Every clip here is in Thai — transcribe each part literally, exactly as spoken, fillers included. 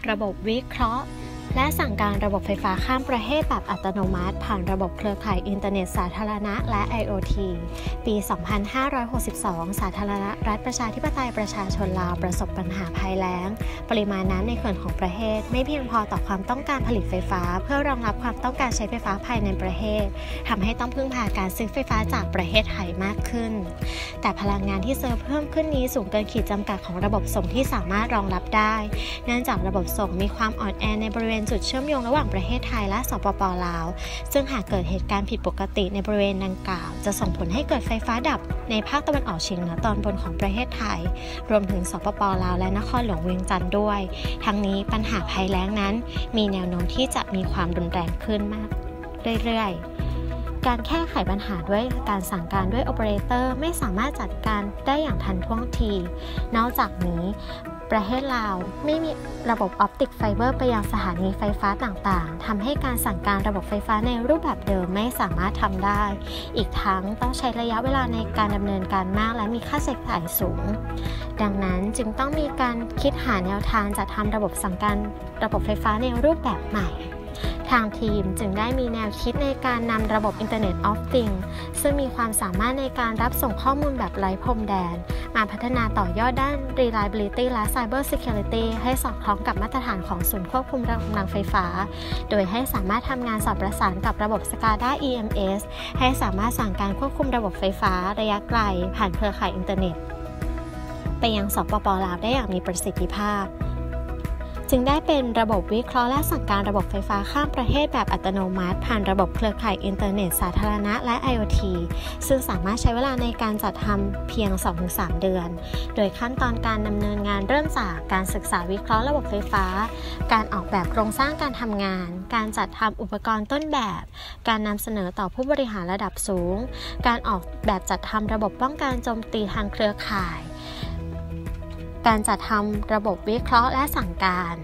ระบบวิเคราะห์และสั่งการระบบไฟฟ้าข้ามประเทศแบบอัตโนมัติผ่านระบบเครือข่ายอินเทอร์เน็ตสาธารณะและ ไอ โอ ที ปี สองพันห้าร้อยหกสิบสอง สาธารณรัฐประชาธิปไตยประชาชนลาวประสบปัญหาภัยแล้งปริมาณน้ำในเขื่อนของประเทศไม่เพียงพอต่อความต้องการผลิตไฟฟ้าเพื่อรองรับความต้องการใช้ไฟฟ้าภายในประเทศทำให้ต้องพึ่งพาการซื้อไฟฟ้าจากประเทศไทยมากขึ้นแต่พลังงานที่เซิร์ฟเพิ่มขึ้นนี้สูงเกินขีดจำกัดของระบบส่งที่สามารถรองรับได้เนื่องจากระบบส่งมีความอ่อนแอในบริเวณจุดเชื่อมโยงระหว่างประเทศไทยและสปป.ลาวซึ่งหากเกิดเหตุการณ์ผิดปกติในบริเวณดังกล่าวจะส่งผลให้เกิดไฟฟ้าดับในภาคตะวันออกเฉียงเหนือตอนบนของประเทศไทยรวมถึงสปป.ลาวและนครหลวงเวียงจันทร์ด้วยทั้งนี้ปัญหาภัยแล้งนั้นมีแนวโน้มที่จะมีความรุนแรงขึ้นมากเรื่อยๆการแก้ไขปัญหาด้วยการสั่งการด้วยโอเปอเรเตอร์ไม่สามารถจัดการได้อย่างทันท่วงทีนอกจากนี้ประเทศลาวไม่มีระบบออปติกไฟเบอร์ไปยังสถานีไฟฟ้าต่างๆทำให้การสั่งการระบบไฟฟ้าในรูปแบบเดิมไม่สามารถทำได้อีกทั้งต้องใช้ระยะเวลาในการดำเนินการมากและมีค่าใช้จ่ายสูงดังนั้นจึงต้องมีการคิดหาแนวทางจัดทำระบบสั่งการระบบไฟฟ้าในรูปแบบใหม่ทางทีมจึงได้มีแนวคิดในการนำระบบ Internet of Things ซึ่งมีความสามารถในการรับส่งข้อมูลแบบไร้พรมแดนมาพัฒนาต่อยอดด้าน Reliability และ Cyber Security ให้สอดคล้องกับมาตรฐานของศูนย์ควบคุมกำลังไฟฟ้าโดยให้สามารถทำงานสอดประสานกับระบบ สกาด้า อี เอ็ม เอส ให้สามารถสั่งการควบคุมระบบไฟฟ้าระยะไกลผ่านเครือข่ายอินเทอร์เน็ตไปยังสปป.ลาวได้อย่างมีประสิทธิภาพจึงได้เป็นระบบวิเคราะห์และสั่งการระบบไฟฟ้าข้ามประเทศแบบอัตโนมัติผ่านระบบเครือข่ายอินเทอร์เน็ตสาธารณะและ ไอ โอ ที ซึ่งสามารถใช้เวลาในการจัดทำเพียง สองถึงสาม เดือนโดยขั้นตอนการดำเนินงานเริ่มจากการศึกษาวิเคราะห์ระบบไฟฟ้าการออกแบบโครงสร้างการทำงานการจัดทำอุปกรณ์ต้นแบบการนำเสนอต่อผู้บริหารระดับสูงการออกแบบจัดทำระบบป้องกันโจมตีทางเครือข่ายการจัดทำระบบวิเคราะห์และสั่งการ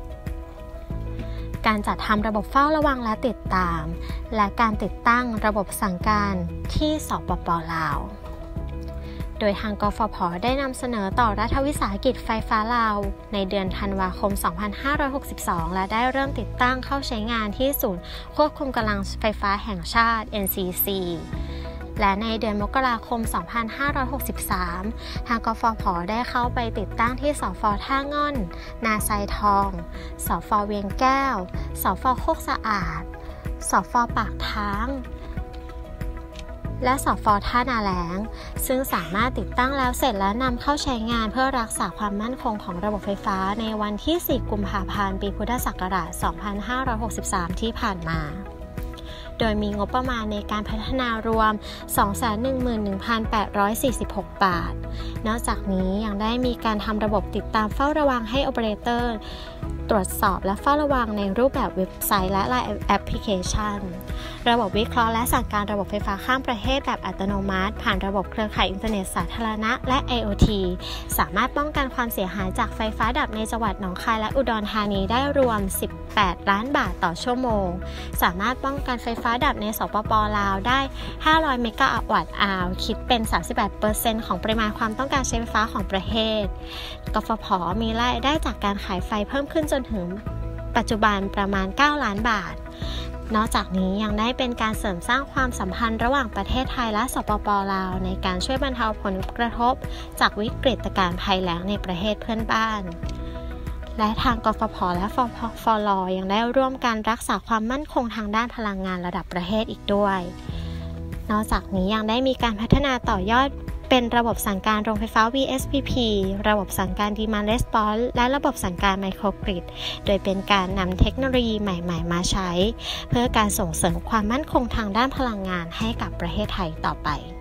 การจัดทำระบบเฝ้าระวังและติดตามและการติดตั้งระบบสั่งการที่สปป.ลาวโดยทางกฟผ.ได้นำเสนอต่อรัฐวิสาหกิจไฟฟ้าลาวในเดือนธันวาคม สองพันห้าร้อยหกสิบสอง และได้เริ่มติดตั้งเข้าใช้งานที่ศูนย์ควบคุมกำลังไฟฟ้าแห่งชาติ เอ็น ซี ซี และในเดือนมกราคม สองพันห้าร้อยหกสิบสาม ทางกฟผ.ได้เข้าไปติดตั้งที่สฟ.ท่าง่อน นาไซทองสฟ.เวียงแก้วสฟ.โคกสะอาดสฟ.ปากท้างและสฟ.ท่านาแล้งซึ่งสามารถติดตั้งแล้วเสร็จและนำเข้าใช้งานเพื่อรักษาความมั่นคงของระบบไฟฟ้าในวันที่ สี่ กุมภาพันธ์ ปีพุทธศักราช สองพันห้าร้อยหกสิบสาม ที่ผ่านมาโดยมีงบประมาณในการพัฒนารวม สองแสนหนึ่งหมื่นหนึ่งพันแปดร้อยสี่สิบหก บาทนอกจากนี้ยังได้มีการทำระบบติดตามเฝ้าระวังให้โอเปอเรเตอร์ตรวจสอบและเฝ้าระวังในรูปแบบเว็บไซต์และ ไลน์ แอปพลิเคชันระบบวิเคราะห์และสั่งการระบบไฟฟ้าข้ามประเทศแบบอัตโนมัติผ่านระบบเครือข่ายอินเทอร์เน็ตสาธารณะและ ไอ โอ ที สามารถป้องกันความเสียหายจากไฟฟ้าดับในจังหวัดหนองคายและอุดรธานีได้รวมสิบแปดล้านบาทต่อชั่วโมงสามารถป้องกันไฟฟ้าดับในสปป.ลาวได้ห้าร้อยเมกะวัตต์อาวคิดเป็น สามสิบแปดเปอร์เซ็นต์ ของปริมาณความต้องการใช้ไฟฟ้าของประเทศกฟผ.มีรายได้จากการขายไฟเพิ่มขึ้นจนถึงปัจจุบันประมาณเก้าล้านบาทนอกจากนี้ยังได้เป็นการเสริมสร้างความสัมพันธ์ระหว่างประเทศไทยและสปป.ลาวในการช่วยบรรเทาผลกระทบจากวิกฤตการณ์ภัยแล้งในประเทศเพื่อนบ้านและทางกฟผ.และฟฟล.ยังได้ร่วมกันรักษาความมั่นคงทางด้านพลังงานระดับประเทศอีกด้วยนอกจากนี้ยังได้มีการพัฒนาต่อยอดเป็นระบบสั่งการโรงไฟฟ้า วี เอส พี พี ระบบสั่งการ Demand Response และระบบสั่งการ Microgrid โดยเป็นการนำเทคโนโลยีใหม่ๆมาใช้เพื่อการส่งเสริมความมั่นคงทางด้านพลังงานให้กับประเทศไทยต่อไป